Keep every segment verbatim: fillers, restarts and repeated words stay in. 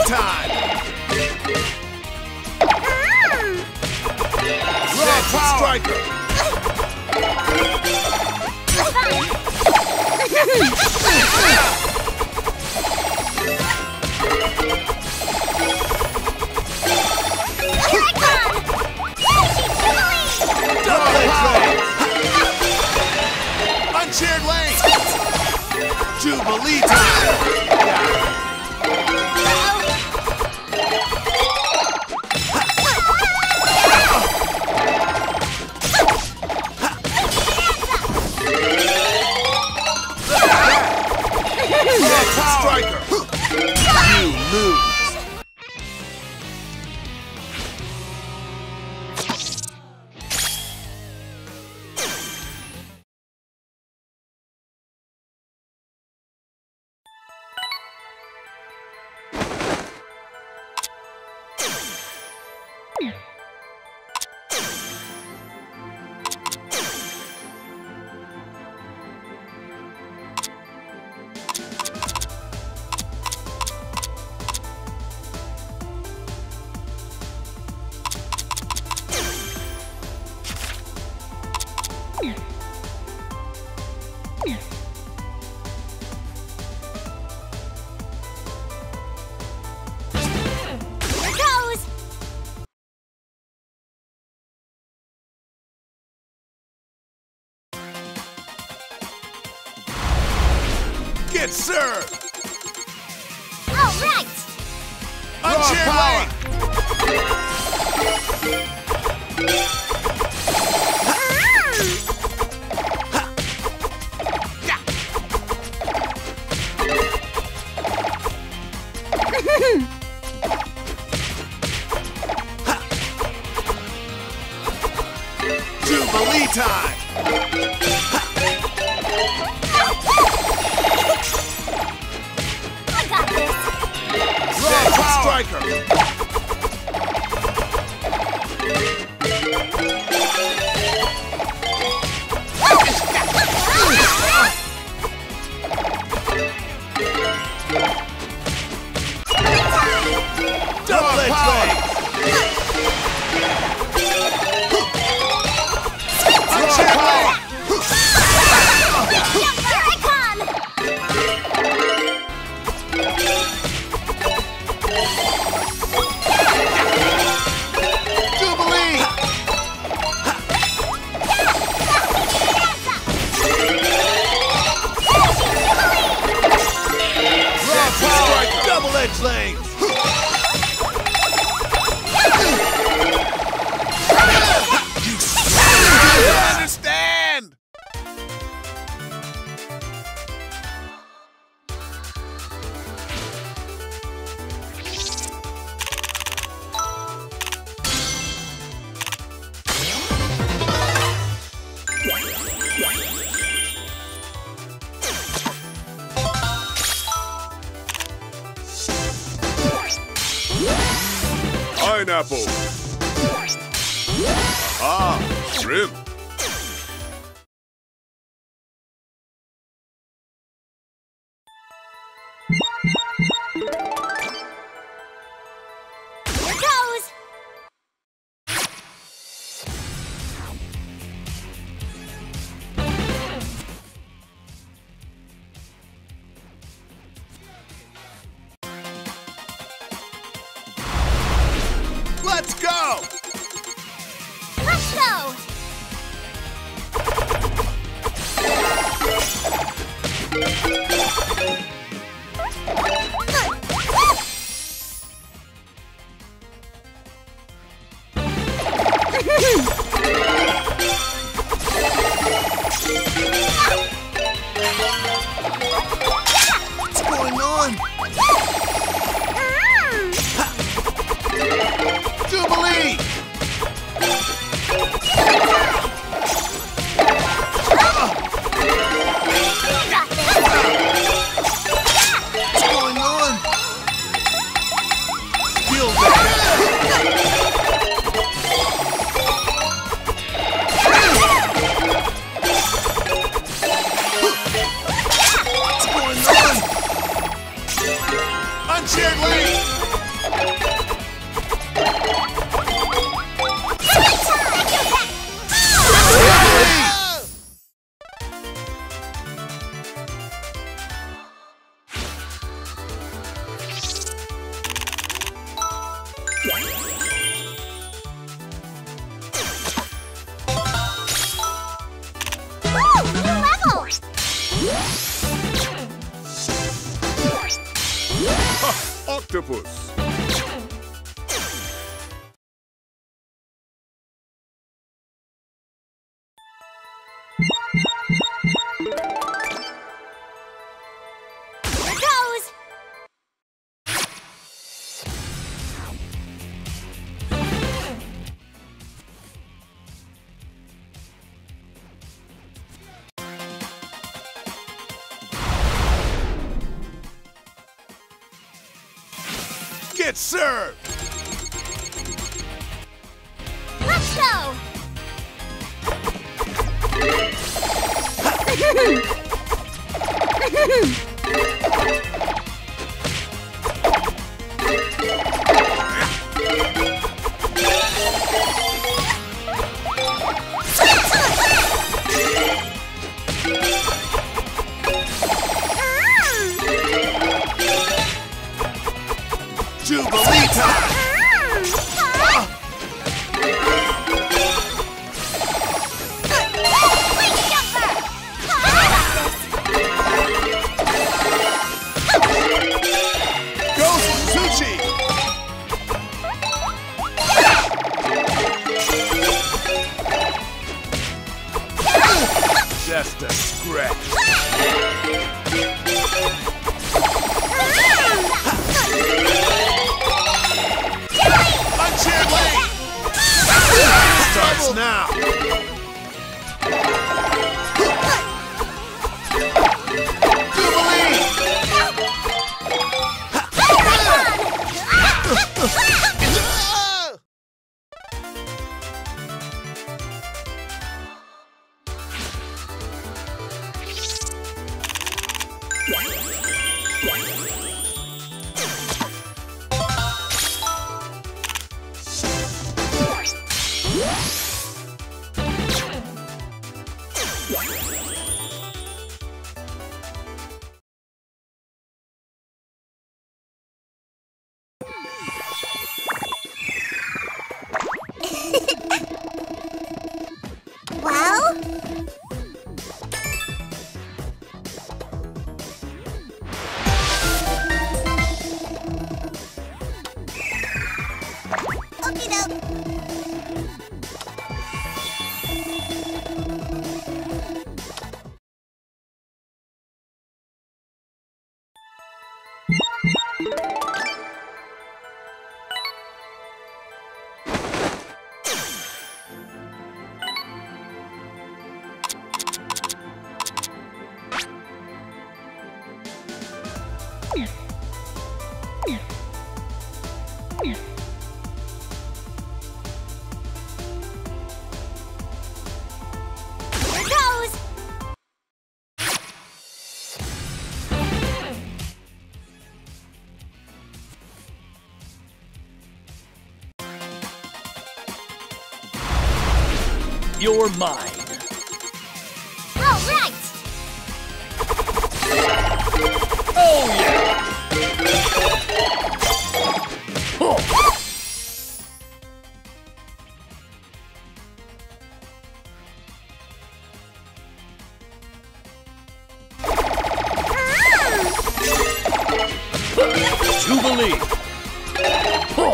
time! Mm. Raw power! Striker! Here I come! Yoshi Jubilee! Double edge lane! Uncheered lane! Jubilee time! Striker! You lose! Get served! All right! Uncheered lane! Jubilee time! I got this! Raw power! Striker! Double edge lane! Uncheered lane! Here I come! Jubilee! Raw power! Double edge lane! You understand! Pineapple. Ah, shrimp. Here goes! Let's go! Let's go! octopus. Here goes! Get served! Let's go! Jubilee time! Ghost Sushi! Just a scratch. Unshared lane! Starts now! Jubilee! Well? Okie doke. Here goes! You're mine. All right! Oh yeah! Huh. Jubilee! Huh.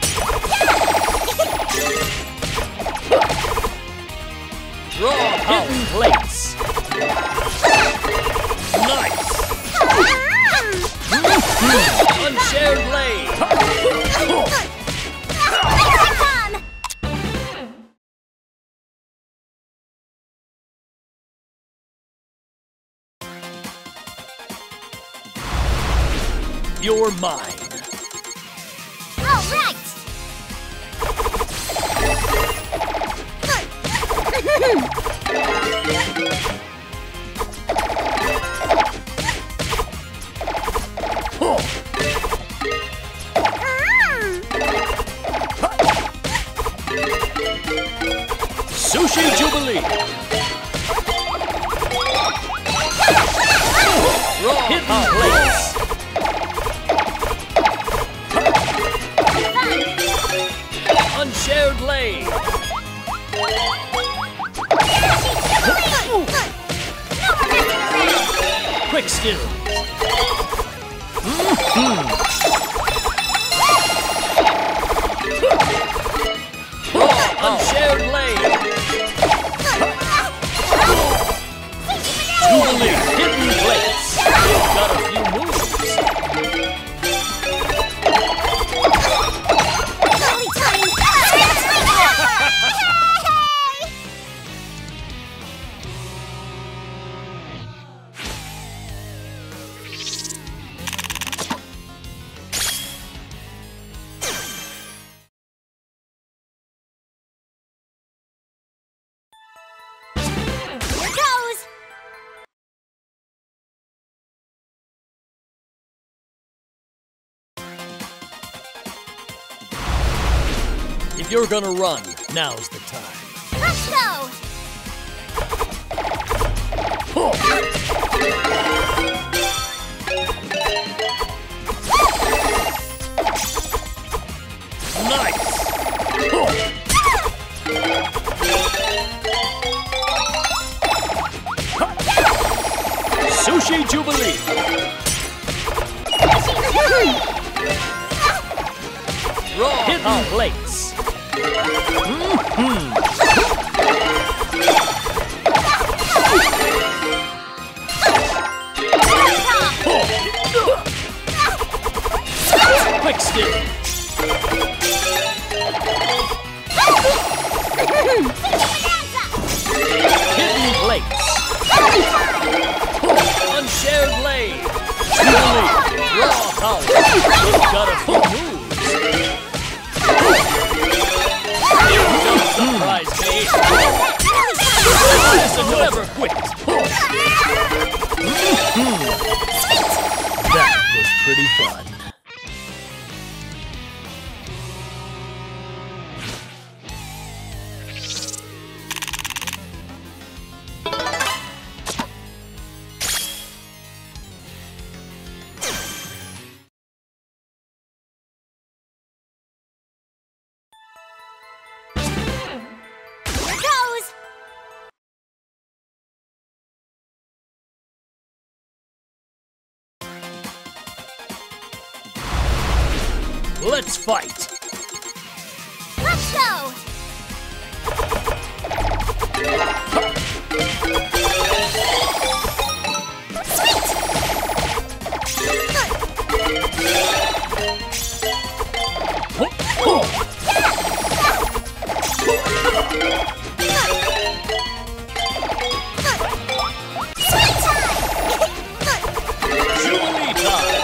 Draw hidden plates. Nice. Unshared blade. Here I come! You're mine. All right! Huh. Sushi Jubilee. Raw hidden plates. Unshared blade. Quick skill. Unshared lane. Jubilee, hidden plates. You've got a few moves. If you're gonna run, now's the time. Let's go! Nice! Sushi Jubilee! Raw hidden plates! Mm-hmm. Quick steal! Hidden plates! Unshared blade! Jubilee! Raw power! You've got a few moves! Don't surprise me! Listen, never quit! That was pretty fun. Let's fight! Let's go! Jubilee time!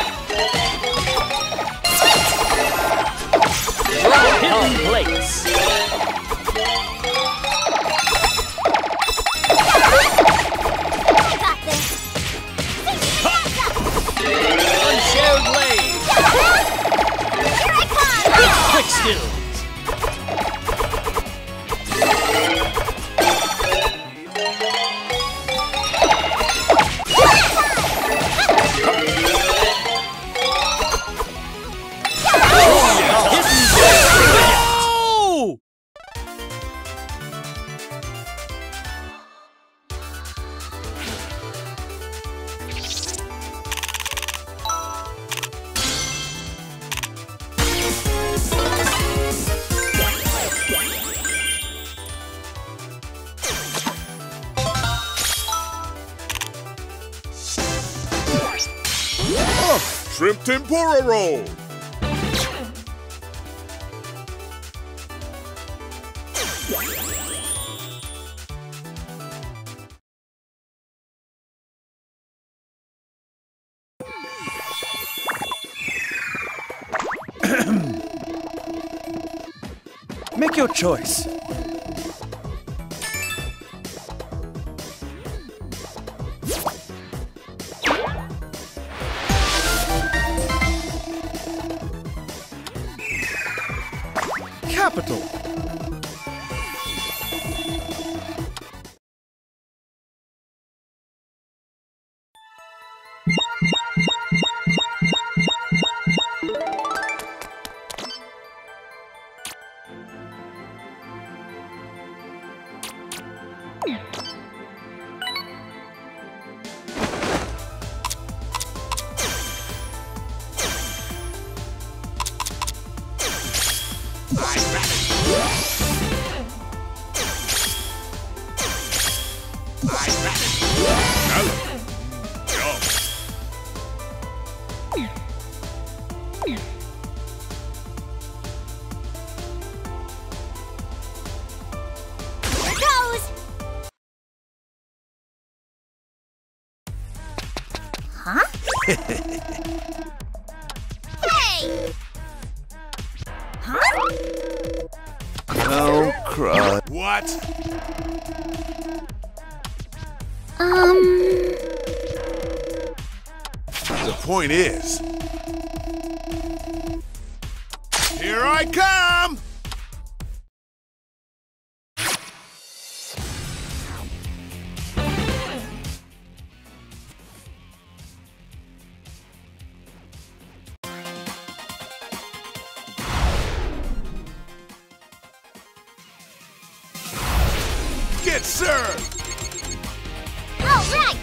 Hidden plates! Unshared blade! Here I come! Quick skills! Shrimp tempura roll. Make your choice. Capital. Huh? Hey! Huh? Don't cry. What? Um... The point is... Here I come! Get served! All right!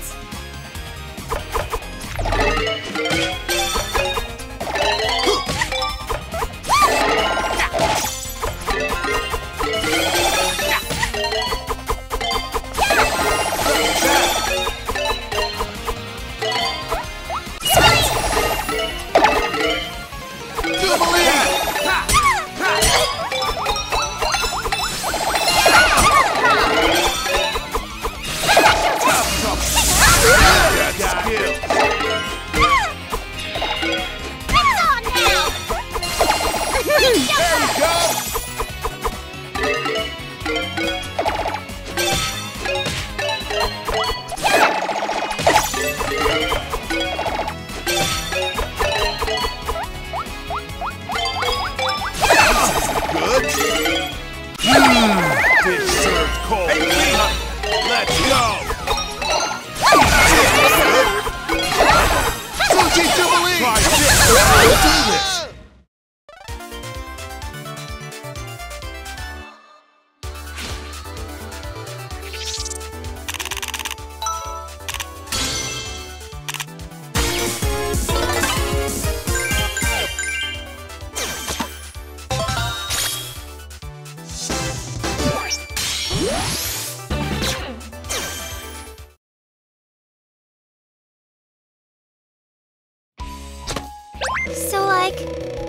So, like...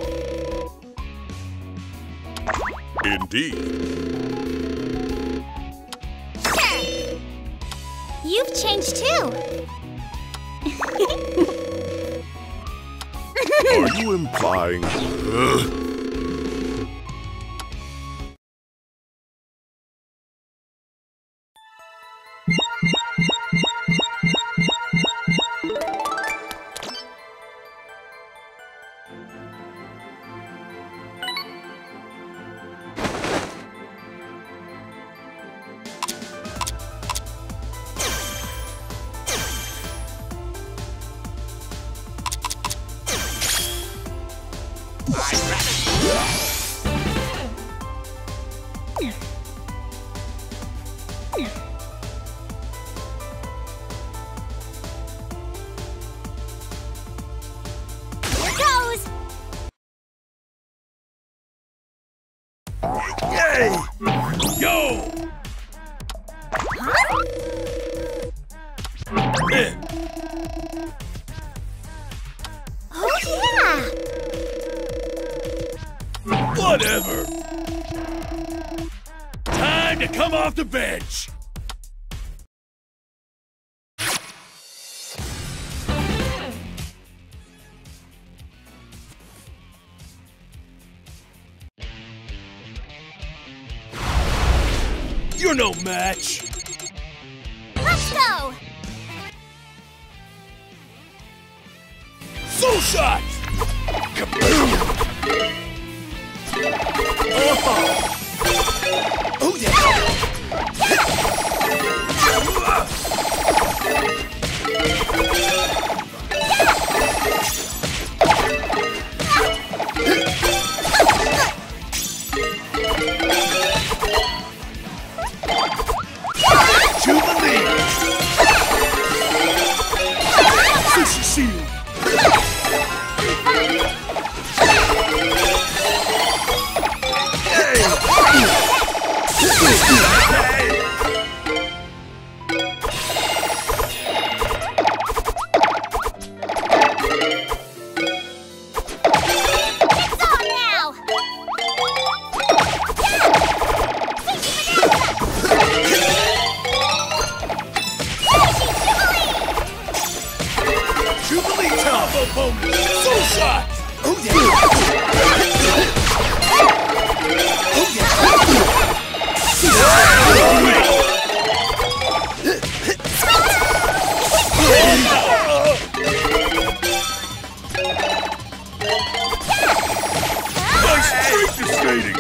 Indeed. Sure. You've changed too. Are you implying... Ugh. Here goes! Yay! Yo! Huh? Eh. Oh, yeah! Whatever! Time to come off the bench! You're no match! Let's go! Soul shot! Kaboom! Oh, oh yeah! Jubilee! Sushi shield! Turbo bonus! Soul shot! Oh yeah! Oh yeah! Nice trick to skating!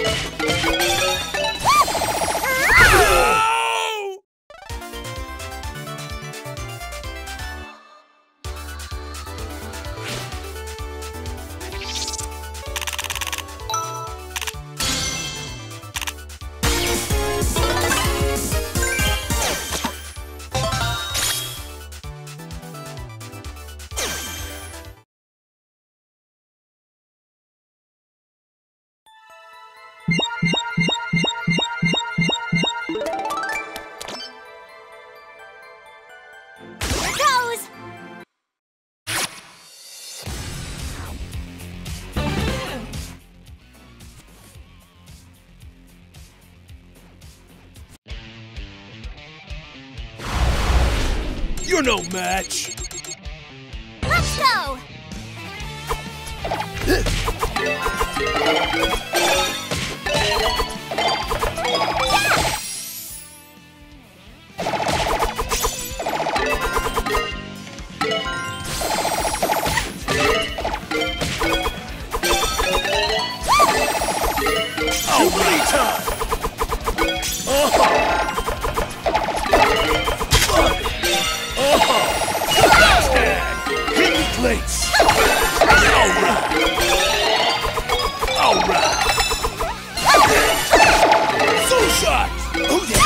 Here goes! You're no match! Let's go! Jubilee time! Oh! Oh! Tag! Hidden plates! Alright! Alright! Soul shot! Oh yeah!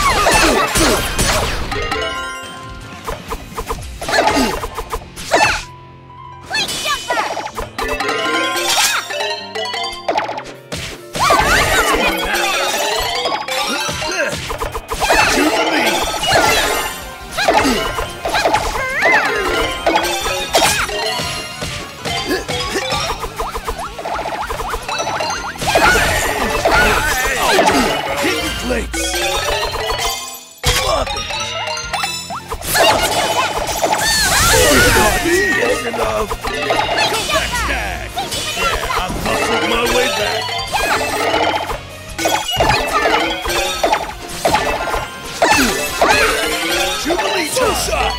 Quick jumper! Jubilee! Hidden plates! Love it! Not long enough! Backstab! Yeah, I muscled my way back! Jubilee two shot!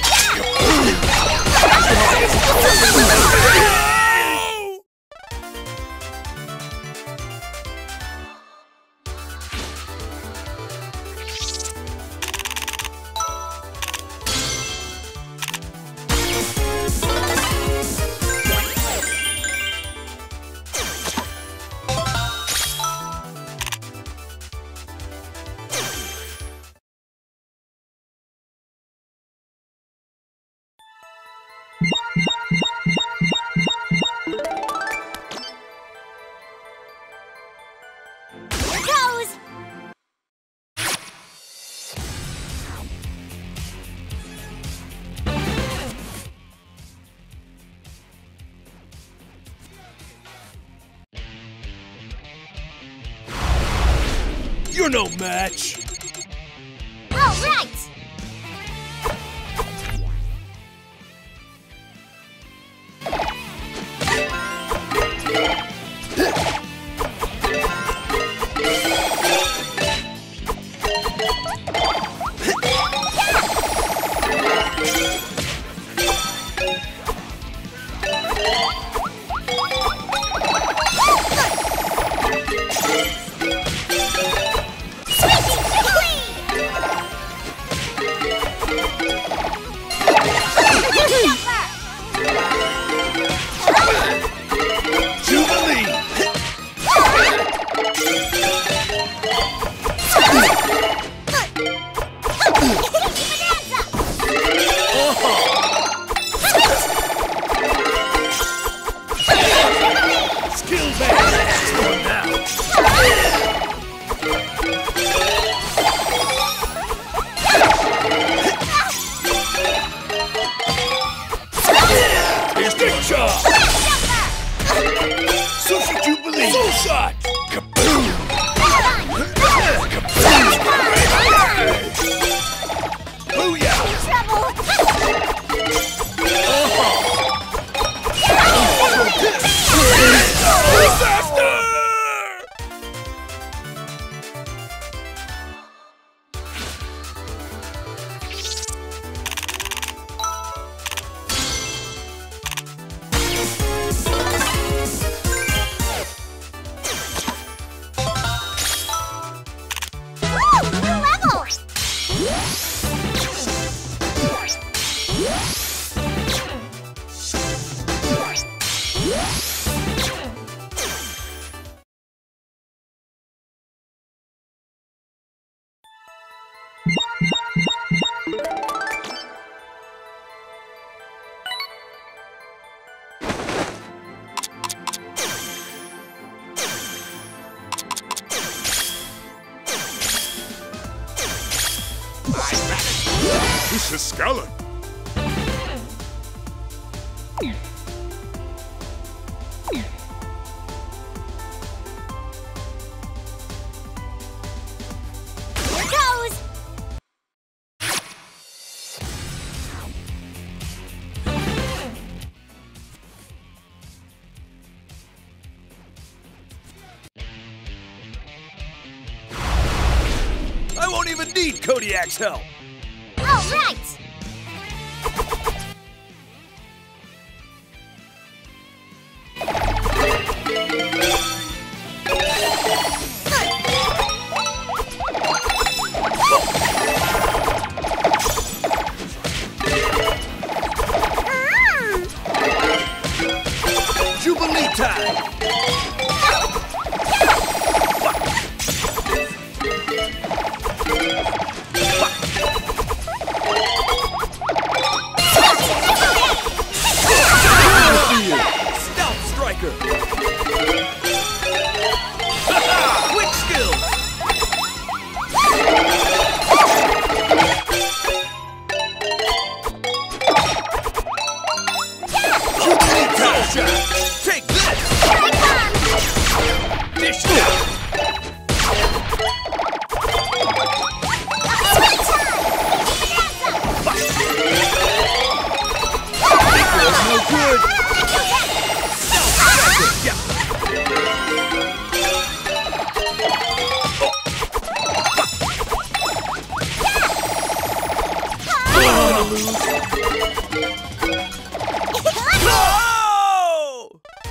Here goes! You're no match! All right! Jubilee! Skill base! Going now! Here's the chop! Sushi Jubilee! Soul shot! Kaboom! Kaboom! Booyah! Trouble! Oh! to Scala. Here goes! I won't even need Kodiak's help. All right! Jubilee time! Stealth Striker! Quick skills! Jubilee time shot! Take this! Dish down! Feels no good! Stealth Striker! Yeah! Oh!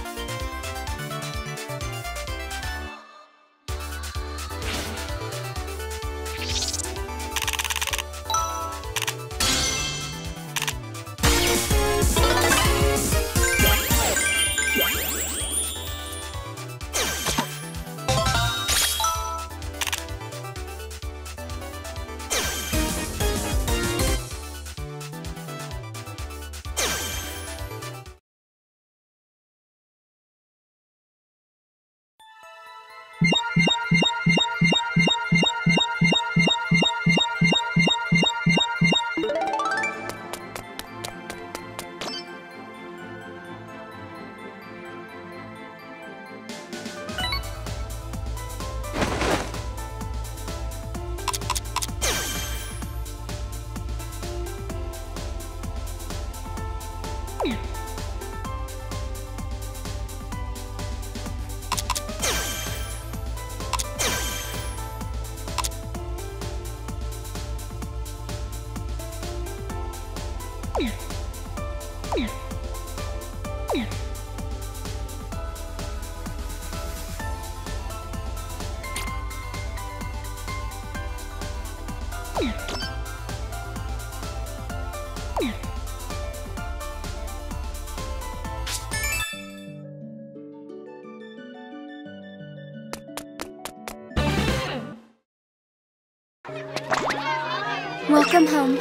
Welcome home.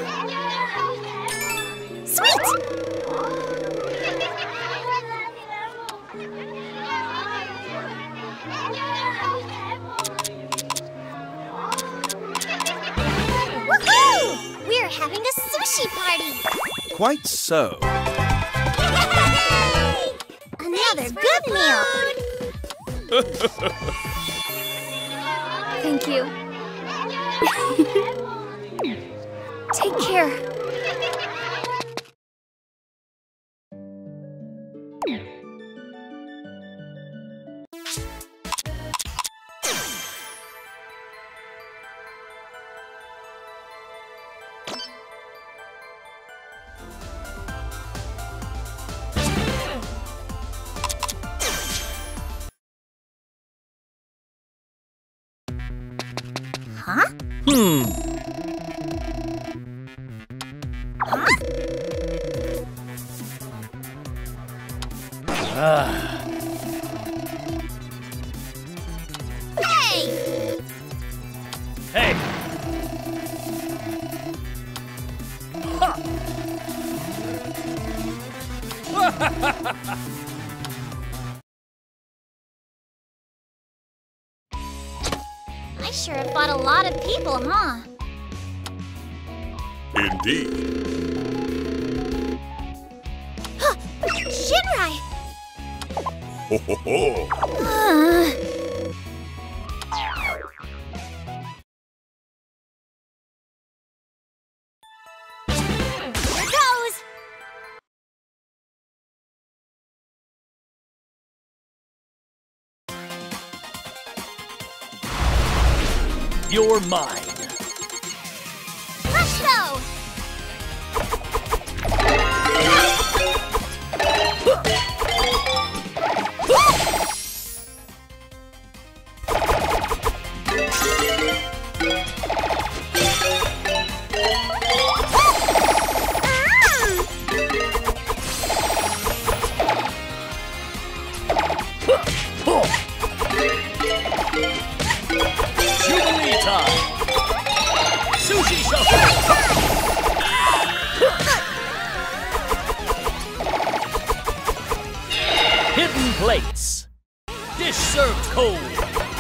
Sweet! Woohoo! We're having a sushi party! Quite so. Another good meal! Thank you. Take care. Huh? Hmm. Huh? Ah. Hey! Hey! Ha! I sure have fought a lot of people, huh? Indeed. Shinrai! Ho ho ho! Uh. Here goes! You're mine. Let's go! Jubilee time. Sushi shuffle. Hidden plates. Dish served cold.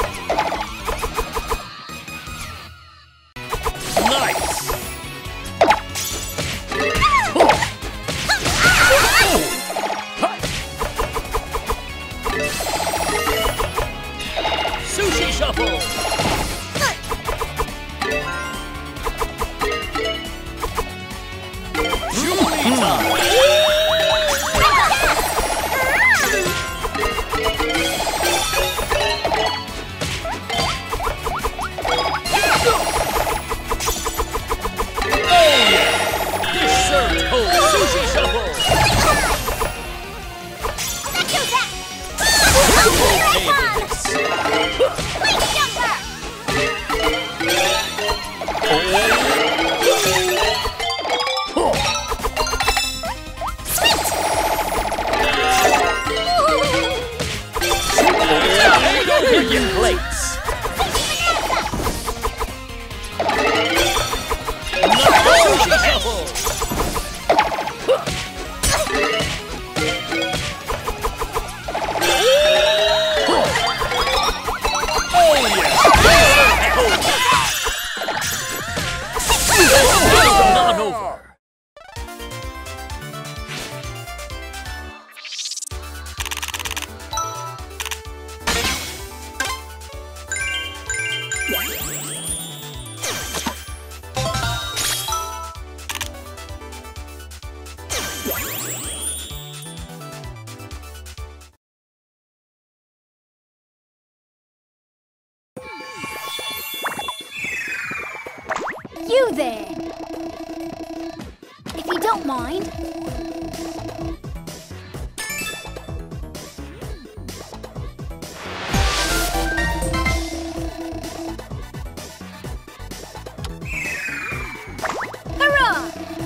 Nice. Sushi shuffle. Jubilee time. Dish served cold. Sushi shuffle. Let's do that! Okay with this. Wait, jumper! Hidden plates. Sushi shuffle. Oh yeah! Not over. You there! If you don't mind. Hurrah!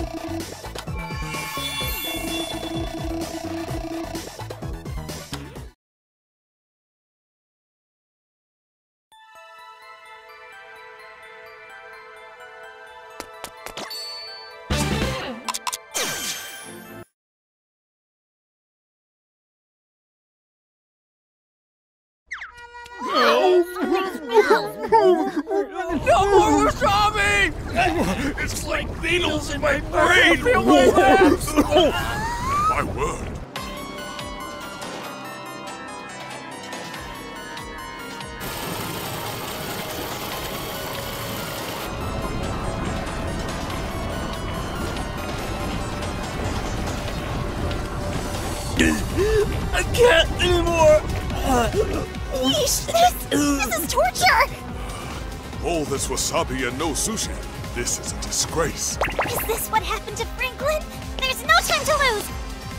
No more wasabi! It's like needles in my brain! My word! I can't anymore. Yeesh, this, this is torture! All this wasabi and no sushi. This is a disgrace. Is this what happened to Franklin? There's no time to lose!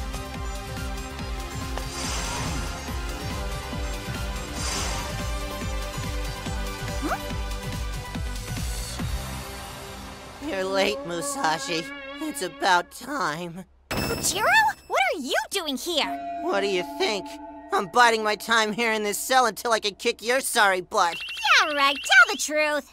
You're late, Musashi. It's about time. Kojiro? What are you doing here? What do you think? I'm biding my time here in this cell until I can kick your sorry butt. Yeah, right. Tell the truth.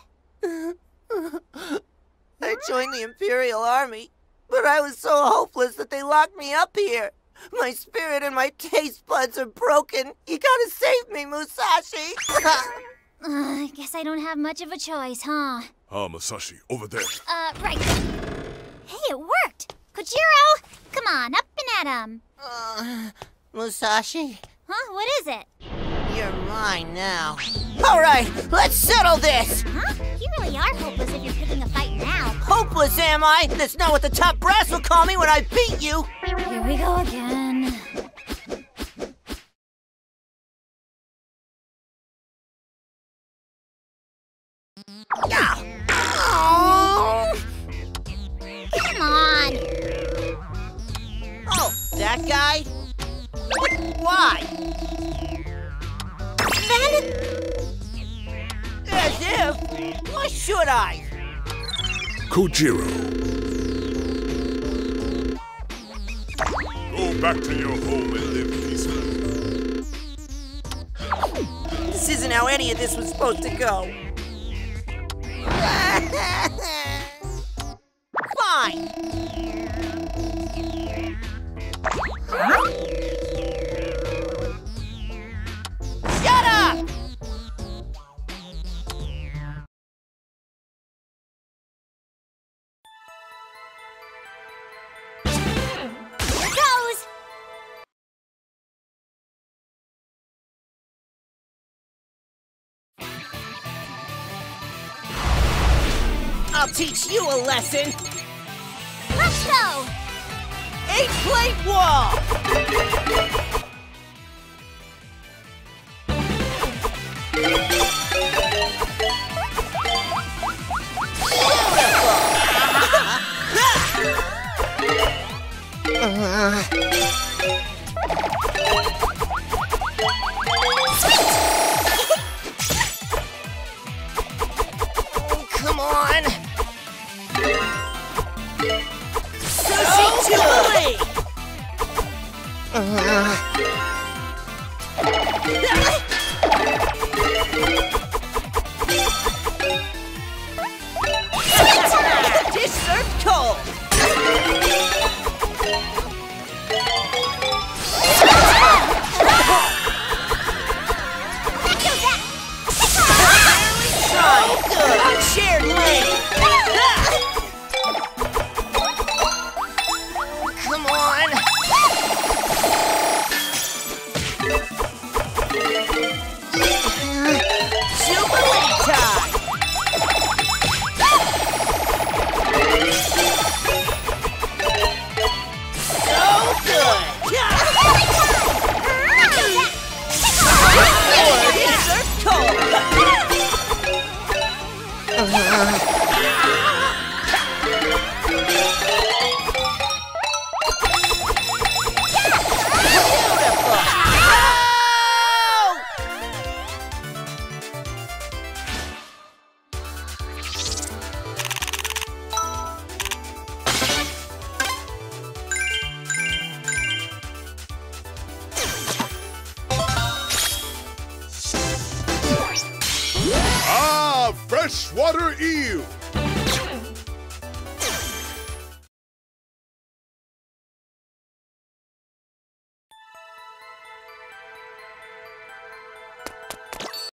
I joined the Imperial Army, but I was so hopeless that they locked me up here. My spirit and my taste buds are broken. You gotta save me, Musashi. Uh, I guess I don't have much of a choice, huh? Ah, Musashi, over there. Uh, right. Hey, it worked! Kojiro, come on, up and at him. Uh, Musashi, Huh? What is it? you're mine now. All right, let's settle this. Huh? You really are hopeless if you're picking a fight now. Hopeless, am I? That's not what the top brass will call me when I beat you. Here we go again. Yeah. Oh. Come on. Oh, that guy? Why? As if? Why should I? Kojiro. Go back to your home and live peacefully. This isn't how any of this was supposed to go. Fine. Shut up! Here goes. I'll teach you a lesson. Let's go. Eight plate wall. Come on. Sushi Jubilee. Dish served cold. So good on shared lane. Come on. Jubilee time. So good. Dessert cold. Beautiful. Ah, freshwater eel.